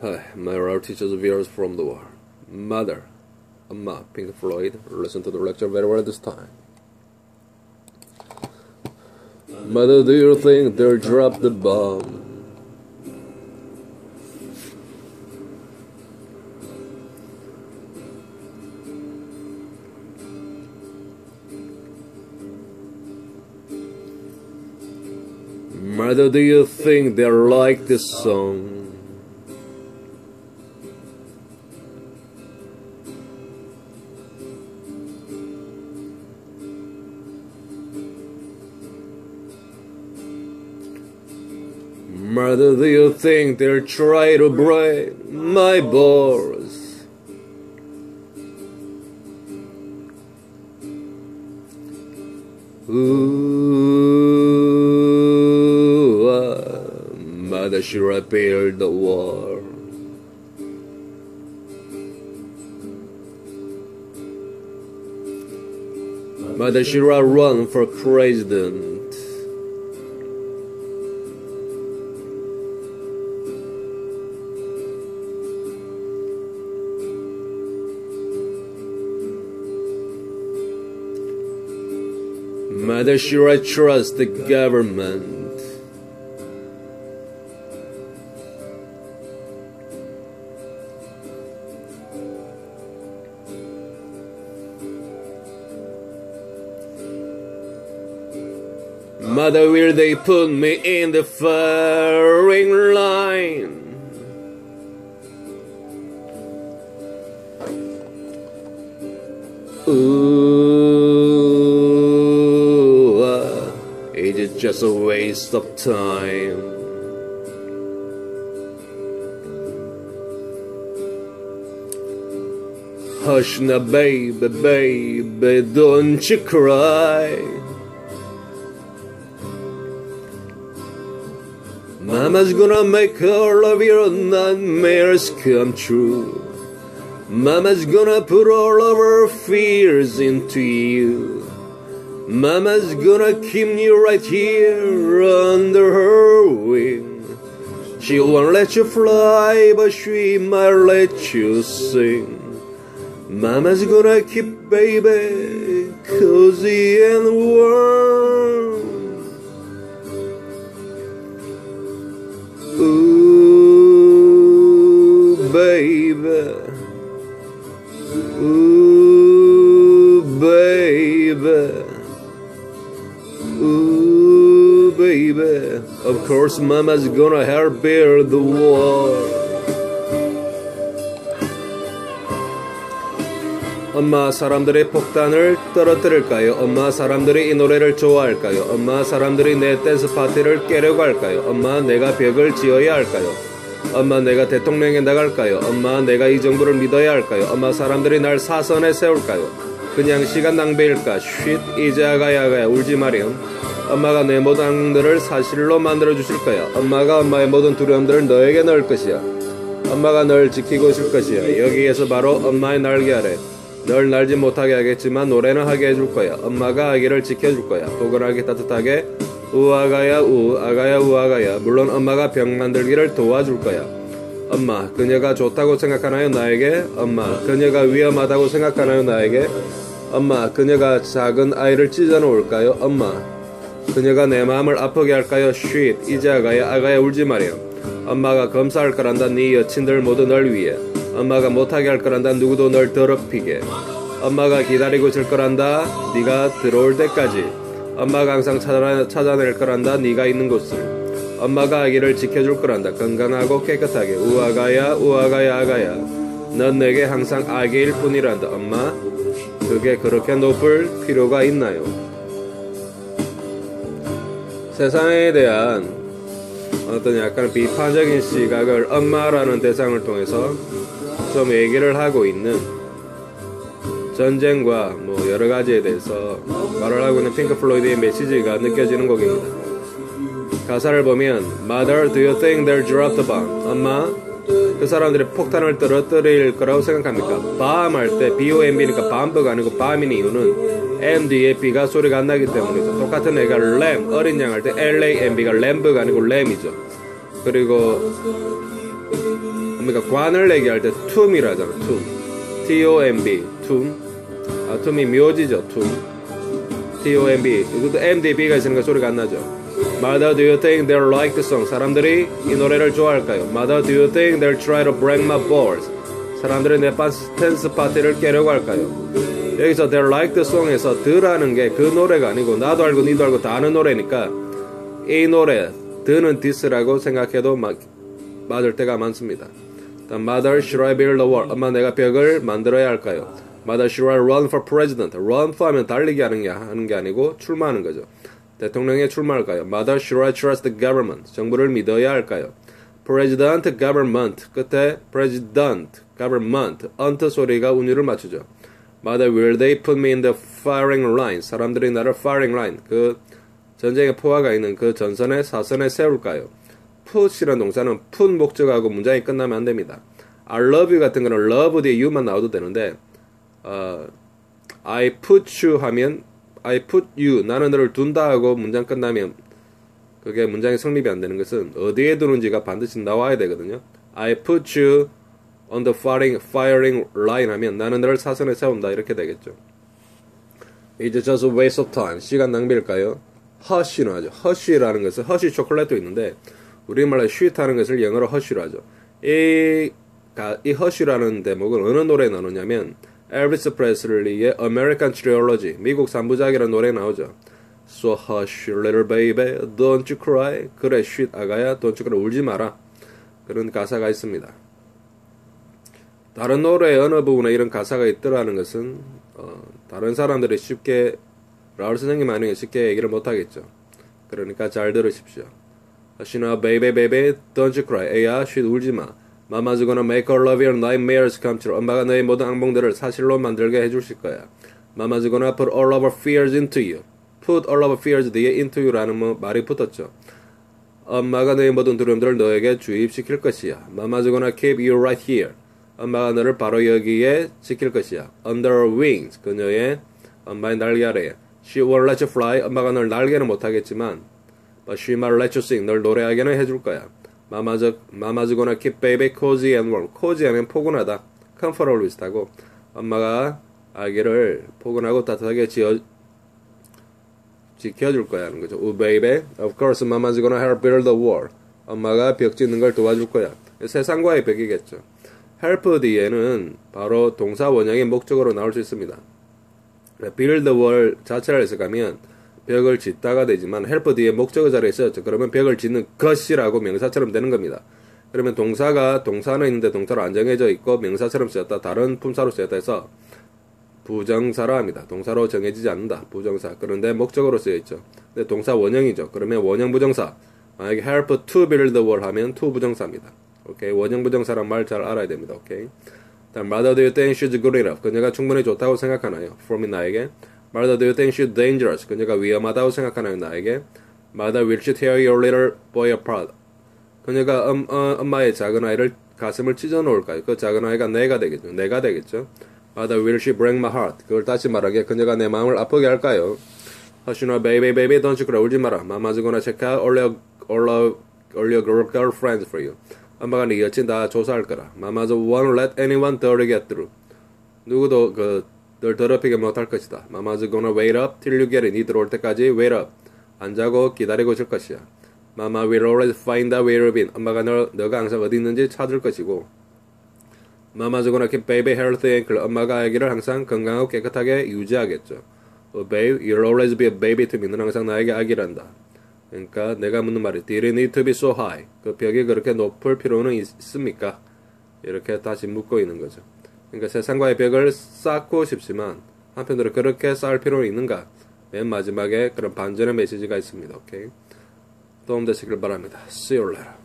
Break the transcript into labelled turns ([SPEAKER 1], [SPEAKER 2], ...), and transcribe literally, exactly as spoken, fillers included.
[SPEAKER 1] Hi, my art teaches views from the war. Mother, Amma, Pink Floyd, listen to the lecture very well this time. Mother, do you think they'll drop the bomb? Mother, do you think they like this song? Mother, do you think they'll try to break my balls? Ooh, uh, Mother, should repair the war? Mother, should I run for president? Mother, should I trust the government? Mother, will they put me in the firing line? Ooh, uh, it is just a waste of time. Hush now, baby, baby, don't you cry. Mama's gonna make all of your nightmares come true. Mama's gonna put all of her fears into you. Mama's gonna keep you right here under her wing. She won't let you fly, but she might let you sing. Mama's gonna keep baby cozy and warm. Ooh, baby. Ooh, baby. Ooh, baby. Of course, Mama's gonna help bear the war. 엄마, 사람들이 폭탄을 떨어뜨릴까요? 엄마, 사람들이 이 노래를 좋아할까요? 엄마, 사람들이 내 댄스 파티를 깨려고 할까요? 엄마, 내가 벽을 지어야 할까요? 엄마, 내가 대통령에 나갈까요? 엄마, 내가 이 정부를 믿어야 할까요? 엄마, 사람들이 날 사선에 세울까요? 그냥 시간 낭비일까? 쉿, 이제 아가야 아가야 울지 마렴. 엄마가 내 모든 악몽들을 사실로 만들어주실 거야. 엄마가 엄마의 모든 두려움들을 너에게 넣을 것이야. 엄마가 널 지키고 있을 것이야. 여기에서 바로 엄마의 날개 아래. 널 날지 못하게 하겠지만 노래는 하게 해줄 거야. 엄마가 아기를 지켜줄 거야. 포근하게 따뜻하게 우아가야 우 아가야 우아가야. 물론 엄마가 병 만들기를 도와줄 거야. 엄마, 그녀가 좋다고 생각하나요 나에게? 엄마, 그녀가 위험하다고 생각하나요 나에게? 엄마, 그녀가 작은 아이를 찢어놓을까요? 엄마, 그녀가 내 마음을 아프게 할까요? 쉿, 이제 아가야 아가야 울지 마렴. 엄마가 검사할 거란다. 네 여친들 모두 널 위해. 엄마가 못하게 할 거란다. 누구도 널 더럽히게. 엄마가 기다리고 있을 거란다. 네가 들어올 때까지. 엄마가 항상 찾아, 찾아낼 거란다. 네가 있는 곳을. 엄마가 아기를 지켜줄 거란다. 건강하고 깨끗하게. 우아가야 우아가야 아가야. 넌 내게 항상 아기일 뿐이란다. 엄마, 그게 그렇게 높을 필요가 있나요? 세상에 대한 어떤 약간 비판적인 시각을 엄마라는 대상을 통해서 좀 얘기를 하고 있는, 전쟁과 뭐 여러 가지에 대해서 말을 하고 있는 핑크 플로이드의 메시지가 느껴지는 곡입니다. 가사를 보면 Mother, do you think they'll drop the bomb? 엄마, 그 사람들이 폭탄을 떨어뜨릴 거라고 생각합니까? bomb 할 때 bomb니까 bomb가 아니고 bomb인 이유는 M 뒤에 B가 소리가 안 나기 때문이죠. 똑같은 애가 램, 어린 양 할 때 lamB가 lamb가 아니고 lam이죠. 그리고 그러니까 관을 얘기할 때 tum이라 하잖아. tum. T-O-M-B. tum. 아, tum이 묘지죠. tum. T-O-M-B. 이것도 M-D-B가 있으니까 소리가 안 나죠. Mother, do you think they'll like the song? 사람들이 이 노래를 좋아할까요? Mother, do you think they'll try to break my balls? 사람들이 내 댄스 파티를 깨려고 할까요? 여기서 they'll like the song에서 the라는 게 그 노래가 아니고 나도 알고 니도 알고 다 아는 노래니까 이 노래 the는 this라고 생각해도 막 맞을 때가 많습니다. Mother, should I build a wall? 엄마, 내가 벽을 만들어야 할까요? Mother, should I run for president? Run for 하면 달리기 하는 게, 하는 게 아니고 출마하는 거죠. 대통령에 출마할까요? Mother, should I trust the government? 정부를 믿어야 할까요? President, government. 끝에 president, government, unt 소리가 운율을 맞추죠. Mother, will they put me in the firing line? 사람들이 나를 firing line, 그 전쟁의 포화가 있는 그 전선에 사선에 세울까요? put이라는 동사는 put 목적하고 문장이 끝나면 안 됩니다. I love you 같은 거는 love 뒤에 you만 나와도 되는데 어, I put you 하면 I put you, 나는 너를 둔다 하고 문장 끝나면 그게 문장이 성립이 안 되는 것은 어디에 두는지가 반드시 나와야 되거든요. I put you on the firing, firing line 하면 나는 너를 사선에 세운다 이렇게 되겠죠. It's just a waste of time. 시간 낭비일까요? 허쉬는 하죠. 허쉬라는 것은 허쉬 초콜릿도 있는데 우리말로 sweet 하는 것을 영어로 허쉬로 하죠. 이, 이 허쉬라는 대목은 어느 노래에 나오냐면 엘비스 프레슬리의 American Trilogy, 미국 삼부작이라는 노래에 나오죠. So hush, little baby, don't you cry. 그래, sweet 아가야, don't you cry. 울지 마라. 그런 가사가 있습니다. 다른 노래의 어느 부분에 이런 가사가 있더라는 것은 어, 다른 사람들이 쉽게 라울 선생님 아니면 쉽게 얘기를 못하겠죠. 그러니까 잘 들으십시오. Hush now, baby, baby, don't you cry. 에야, sweet 울지 마. Mama's gonna make all of your nightmares come true. 엄마가 너의 모든 악몽들을 사실로 만들게 해주실 거야. Mama's gonna put all of her fears into you. Put all of her fears 뒤에 into you라는 뭐 말이 붙었죠. 엄마가 너의 모든 두려움들을 너에게 주입시킬 것이야. Mama's gonna keep you right here. 엄마가 너를 바로 여기에 지킬 것이야. Under her wings. 그녀의 엄마의 날개 아래에. She won't let you fly. 엄마가 널 날개는 못하겠지만 But she might let you sing. 널 노래하게는 해줄 거야. Mama's, mama's gonna keep baby cozy and warm. cozy 하면 포근하다. comfortable 비슷하고 엄마가 아기를 포근하고 따뜻하게 지어, 지켜줄 거야 하는 거죠. Oh baby, of course mama's gonna help build the wall. 엄마가 벽 짓는 걸 도와줄 거야. 세상과의 벽이겠죠. help 뒤에는 바로 동사 원형의 목적으로 나올 수 있습니다. build the wall 자체를 해석하면 벽을 짓다가 되지만 help 뒤에 목적어 자리에 쓰였죠. 그러면 벽을 짓는 것이라고 명사처럼 되는 겁니다. 그러면 동사가 동사는 있는데 동사로 안 정해져 있고 명사처럼 쓰였다. 다른 품사로 쓰였다 해서 부정사라 합니다. 동사로 정해지지 않는다. 부정사. 그런데 목적어로 쓰여있죠. 근데 동사 원형이죠. 그러면 원형 부정사. 만약에 help to build the wall 하면 to 부정사입니다. 오케이. 원형 부정사란 말 잘 알아야 됩니다. 오케이. 다음 mother do you think she's good enough? 그녀가 충분히 좋다고 생각하나요? for me 나에게. Mother, do you think she's dangerous? 그녀가 위험하다고 생각하나요? 나에게. Mother, will she tear your little boy apart? 그녀가 음, 어, 엄마의 작은 아이를 가슴을 찢어 놓을까요? 그 작은 아이가 내가 되겠죠. 내가 되겠죠. Mother, will she break my heart? 그걸 다시 말하기에 그녀가 내 마음을 아프게 할까요? Hush now, baby, baby, don't you cry. 울지 마라. Mama's gonna check out all your, all your, all your girl, girlfriends for you. 엄마가 네 여친 다 조사할 거라. Mama's won't let anyone dirty get through. 누구도 그 널 더럽히게 못할 것이다. Mama's gonna wait up till you get it. 니 들어올 때까지 wait up. 안 자고 기다리고 있을 것이야. Mama will always find out where you've been. 엄마가 너, 너가 항상 어디 있는지 찾을 것이고. Mama's gonna keep baby healthy and clean. 엄마가 아기를 항상 건강하고 깨끗하게 유지하겠죠. Oh, babe, you'll always be a baby to me. 너는 항상 나에게 아기란다. 그러니까 내가 묻는 말이 Did it need to be so high? 그 벽이 그렇게 높을 필요는 있습니까? 이렇게 다시 묻고 있는 거죠. 그러니까 세상과의 벽을 쌓고 싶지만 한편으로 그렇게 쌓을 필요는 있는가? 맨 마지막에 그런 반전의 메시지가 있습니다. 오케이? 도움 되시길 바랍니다. See you later.